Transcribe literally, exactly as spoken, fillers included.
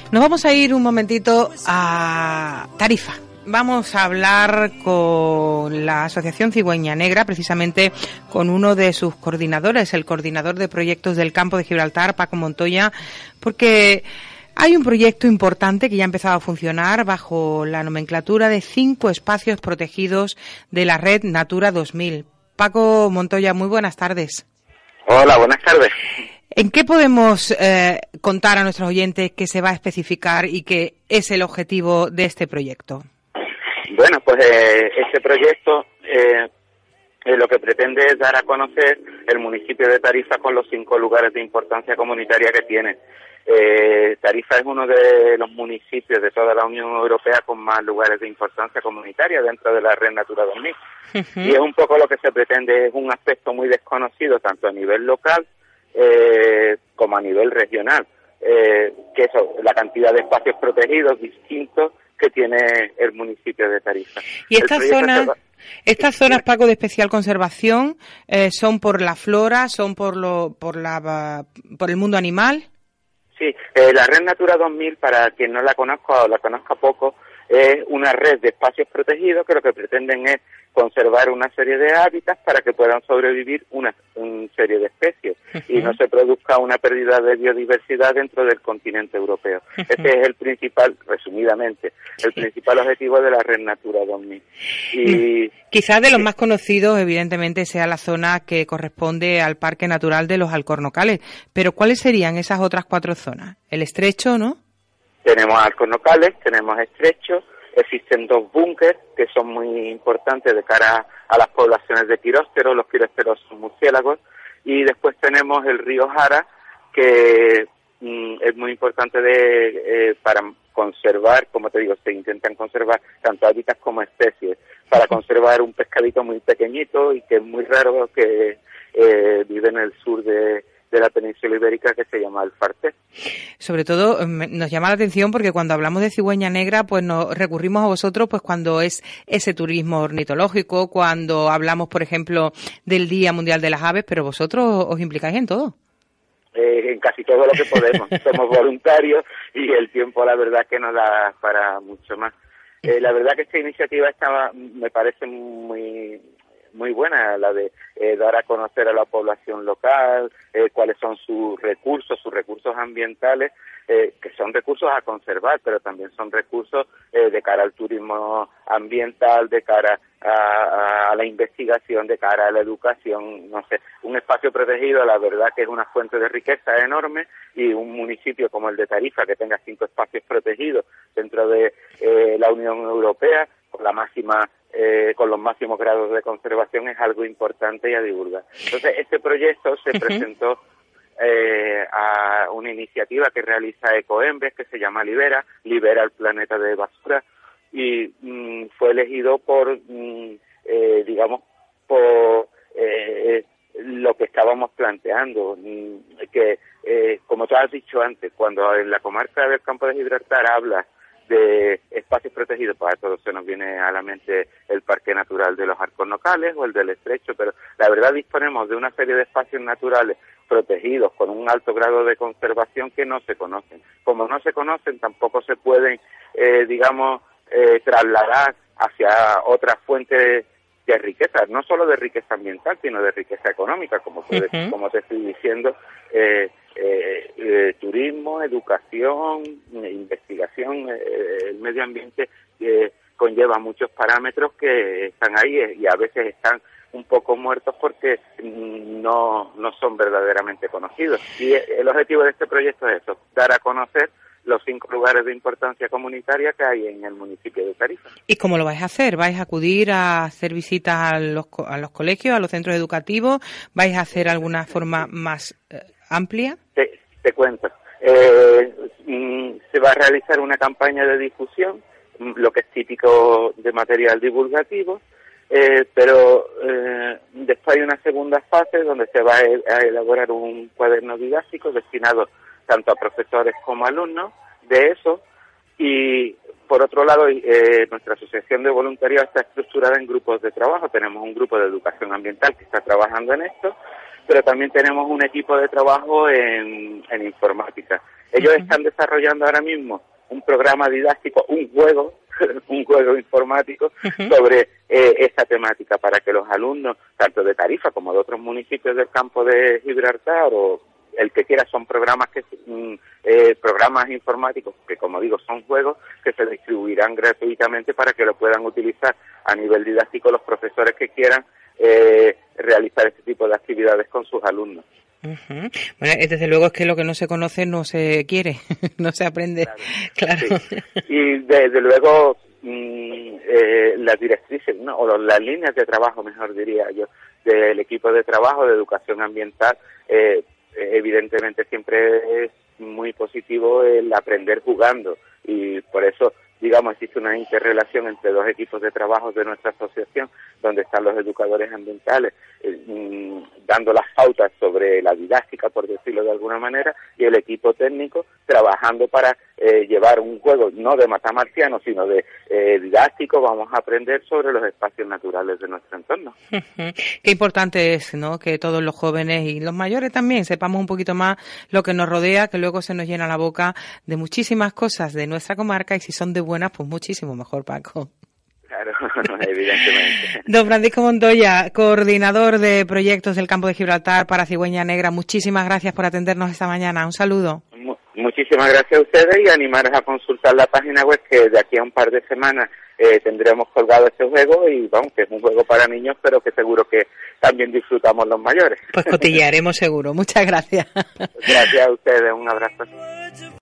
Nos vamos a ir un momentito a Tarifa. Vamos a hablar con la Asociación Cigüeña Negra, precisamente con uno de sus coordinadores, el coordinador de proyectos del Campo de Gibraltar, Paco Montoya, porque hay un proyecto importante que ya ha empezado a funcionar bajo la nomenclatura de cinco espacios protegidos de la red Natura dos mil. Paco Montoya, muy buenas tardes. Hola, buenas tardes. ¿En qué podemos eh, contar a nuestros oyentes que se va a especificar y que es el objetivo de este proyecto? Bueno, pues eh, este proyecto eh, eh, lo que pretende es dar a conocer el municipio de Tarifa con los cinco lugares de importancia comunitaria que tiene. Eh, Tarifa es uno de los municipios de toda la Unión Europea con más lugares de importancia comunitaria dentro de la red Natura dos mil. Uh-huh. Y es un poco lo que se pretende, es un aspecto muy desconocido tanto a nivel local eh, como a nivel regional, eh, que eso, la cantidad de espacios protegidos distintos que tiene el municipio de Tarifa. ¿Y estas zonas, estas zonas, Paco, de especial conservación, eh, son por la flora, son por lo, por la, por el mundo animal? Sí, eh, la red Natura dos mil, para quien no la conozca o la conozca poco, es una red de espacios protegidos que lo que pretenden es conservar una serie de hábitats para que puedan sobrevivir una, una serie de especies uh-huh. y no se produzca una pérdida de biodiversidad dentro del continente europeo. Uh-huh. Este es el principal, resumidamente, el sí. principal objetivo de la red Natura dos mil. Y quizás de los más conocidos, evidentemente, sea la zona que corresponde al Parque Natural de los Alcornocales, pero ¿cuáles serían esas otras cuatro zonas? El Estrecho, ¿no? Tenemos Alcornocales, tenemos Estrecho, existen dos búnkers que son muy importantes de cara a las poblaciones de quirópteros, los quirópteros son murciélagos, y después tenemos el río Jara, que mm, es muy importante de, eh, para conservar, como te digo, se intentan conservar tanto hábitats como especies, para conservar un pescadito muy pequeñito y que es muy raro, que eh, vive en el sur de de la península ibérica, que se llama el fartés. Sobre todo nos llama la atención porque cuando hablamos de cigüeña negra, pues nos recurrimos a vosotros pues cuando es ese turismo ornitológico, cuando hablamos, por ejemplo, del Día Mundial de las Aves, pero vosotros os implicáis en todo. Eh, en casi todo lo que podemos. Somos voluntarios y el tiempo, la verdad, que nos da para mucho más. Eh, la verdad que esta iniciativa estaba, me parece muy muy buena, la de eh, dar a conocer a la población local eh, cuáles son sus recursos, sus recursos ambientales, eh, que son recursos a conservar, pero también son recursos eh, de cara al turismo ambiental, de cara a, a la investigación, de cara a la educación, no sé, un espacio protegido, la verdad que es una fuente de riqueza enorme, y un municipio como el de Tarifa, que tenga cinco espacios protegidos dentro de eh, la Unión Europea, con la máxima Eh, con los máximos grados de conservación, es algo importante y a divulgar. Entonces, este proyecto se uh-huh. presentó eh, a una iniciativa que realiza Ecoembes, que se llama Libera, Libera el planeta de basura, y mm, fue elegido por, mm, eh, digamos, por eh, lo que estábamos planteando, mm, que, eh, como tú has dicho antes, cuando en la comarca del Campo de Gibraltar habla de espacios protegidos, para todos se nos viene a la mente el Parque Natural de los Alcornocales o el del Estrecho, pero la verdad disponemos de una serie de espacios naturales protegidos con un alto grado de conservación que no se conocen. Como no se conocen, tampoco se pueden, eh, digamos, eh, trasladar hacia otras fuentes de riqueza, no solo de riqueza ambiental, sino de riqueza económica, como, puede, uh-huh. como te estoy diciendo, eh, eh, eh, turismo, educación, investigación, eh, el medio ambiente eh, conlleva muchos parámetros que están ahí y a veces están un poco muertos porque no, no son verdaderamente conocidos. Y el objetivo de este proyecto es eso, dar a conocer los cinco lugares de importancia comunitaria que hay en el municipio de Tarifa. ¿Y cómo lo vais a hacer? ¿Vais a acudir a hacer visitas a los, a los colegios, a los centros educativos? ¿Vais a hacer alguna forma más eh, amplia? Te, te cuento. Eh, se va a realizar una campaña de difusión, lo que es típico de material divulgativo, eh, pero eh, después hay una segunda fase donde se va a, a elaborar un cuaderno didáctico destinado tanto a profesores como a alumnos de eso, y por otro lado eh, nuestra asociación de voluntariado está estructurada en grupos de trabajo. Tenemos un grupo de educación ambiental que está trabajando en esto, pero también tenemos un equipo de trabajo en, en informática. Ellos uh-huh. están desarrollando ahora mismo un programa didáctico, un juego, un juego informático uh-huh. sobre eh, esta temática para que los alumnos, tanto de Tarifa como de otros municipios del campo de Gibraltar o el que quiera, son programas que eh, programas informáticos que, como digo, son juegos que se distribuirán gratuitamente para que lo puedan utilizar a nivel didáctico los profesores que quieran eh, realizar este tipo de actividades con sus alumnos. Uh-huh. Bueno, desde luego es que lo que no se conoce no se quiere, no se aprende, claro. claro. Sí. Y desde luego mmm, eh, las directrices, ¿no? o las líneas de trabajo, mejor diría yo, del equipo de trabajo de educación ambiental, eh, evidentemente siempre es muy positivo el aprender jugando, y por eso, digamos, existe una interrelación entre dos equipos de trabajo de nuestra asociación, donde están los educadores ambientales eh, mmm, dando las pautas sobre la didáctica, por decirlo de alguna manera, y el equipo técnico trabajando para eh, llevar un juego no de matamarciano, sino de eh, didáctico. Vamos a aprender sobre los espacios naturales de nuestro entorno. Qué importante es, ¿no?, que todos los jóvenes y los mayores también sepamos un poquito más lo que nos rodea, que luego se nos llena la boca de muchísimas cosas de nuestra comarca, y si son de buenas, pues muchísimo mejor, Paco. Claro, evidentemente. Don Francisco Montoya, coordinador de proyectos del campo de Gibraltar para Cigüeña Negra, muchísimas gracias por atendernos esta mañana. Un saludo. Muchísimas gracias a ustedes, y animaros a consultar la página web, que de aquí a un par de semanas eh, tendremos colgado este juego, y vamos, que es un juego para niños, pero que seguro que también disfrutamos los mayores. Pues cotillearemos seguro. Muchas gracias. Gracias a ustedes, un abrazo.